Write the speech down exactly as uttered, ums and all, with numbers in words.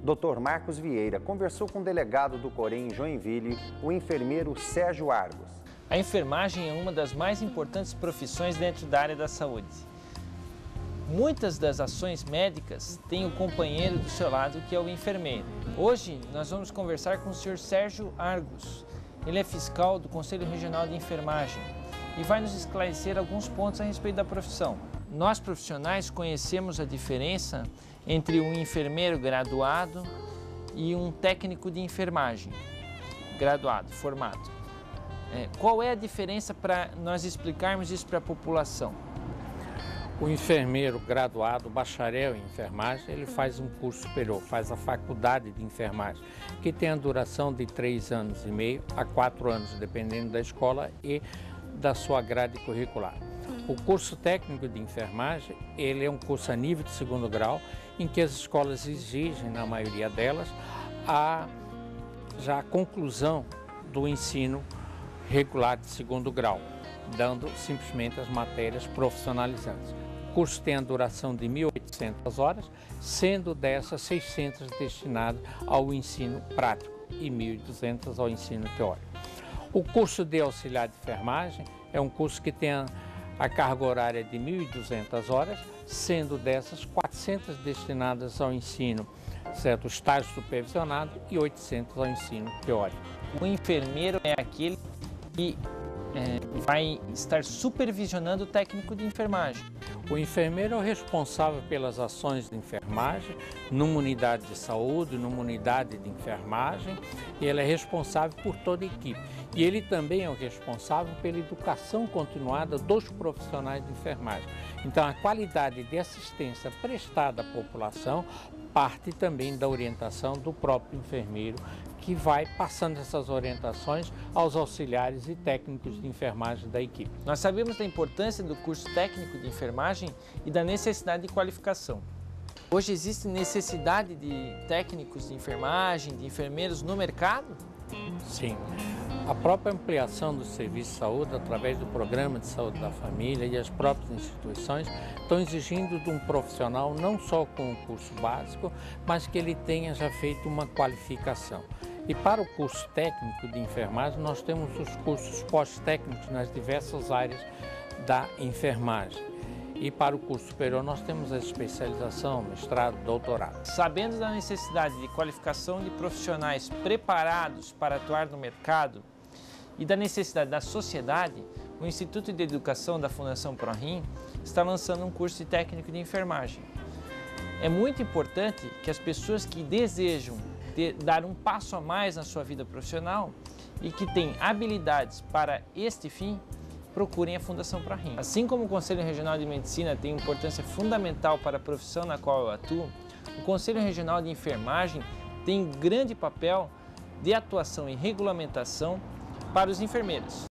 doutor Marcos Vieira conversou com o delegado do Corém em Joinville, o enfermeiro Sérgio Argos. A enfermagem é uma das mais importantes profissões dentro da área da saúde. Muitas das ações médicas têm o companheiro do seu lado, que é o enfermeiro. Hoje nós vamos conversar com o senhor Sérgio Argos. Ele é fiscal do Conselho Regional de Enfermagem e vai nos esclarecer alguns pontos a respeito da profissão. Nós profissionais conhecemos a diferença entre um enfermeiro graduado e um técnico de enfermagem graduado, formado. É, qual é a diferença para nós explicarmos isso para a população? O enfermeiro graduado, bacharel em enfermagem, ele faz um curso superior, faz a faculdade de enfermagem, que tem a duração de três anos e meio a quatro anos, dependendo da escola e da sua grade curricular. O curso técnico de enfermagem, ele é um curso a nível de segundo grau, em que as escolas exigem, na maioria delas, a, já a conclusão do ensino regular de segundo grau, dando simplesmente as matérias profissionalizantes. O curso tem a duração de mil e oitocentas horas, sendo dessas seiscentas destinadas ao ensino prático e mil e duzentas ao ensino teórico. O curso de auxiliar de enfermagem é um curso que tem a, a carga horária de mil e duzentas horas, sendo dessas quatrocentas destinadas ao ensino, certo, estágio supervisionado, e oitocentas ao ensino teórico. O enfermeiro é aquele que é, vai estar supervisionando o técnico de enfermagem. O enfermeiro é o responsável pelas ações de enfermagem numa unidade de saúde, numa unidade de enfermagem, e ele é responsável por toda a equipe. E ele também é o responsável pela educação continuada dos profissionais de enfermagem. Então, a qualidade de assistência prestada à população parte também da orientação do próprio enfermeiro, que vai passando essas orientações aos auxiliares e técnicos de enfermagem da equipe. Nós sabemos da importância do curso técnico de enfermagem e da necessidade de qualificação. Hoje existe necessidade de técnicos de enfermagem, de enfermeiros no mercado? Sim. A própria ampliação do serviço de saúde, através do Programa de Saúde da Família, e as próprias instituições estão exigindo de um profissional não só com o curso básico, mas que ele tenha já feito uma qualificação. E para o curso técnico de enfermagem, nós temos os cursos pós-técnicos nas diversas áreas da enfermagem. E para o curso superior, nós temos a especialização, mestrado, doutorado. Sabendo da necessidade de qualificação de profissionais preparados para atuar no mercado e da necessidade da sociedade, o Instituto de Educação da Fundação ProRim está lançando um curso de técnico de enfermagem. É muito importante que as pessoas que desejam de dar um passo a mais na sua vida profissional e que têm habilidades para este fim, procurem a Fundação ProRim. Assim como o Conselho Regional de Medicina tem importância fundamental para a profissão na qual eu atuo, o Conselho Regional de Enfermagem tem grande papel de atuação e regulamentação para os enfermeiros.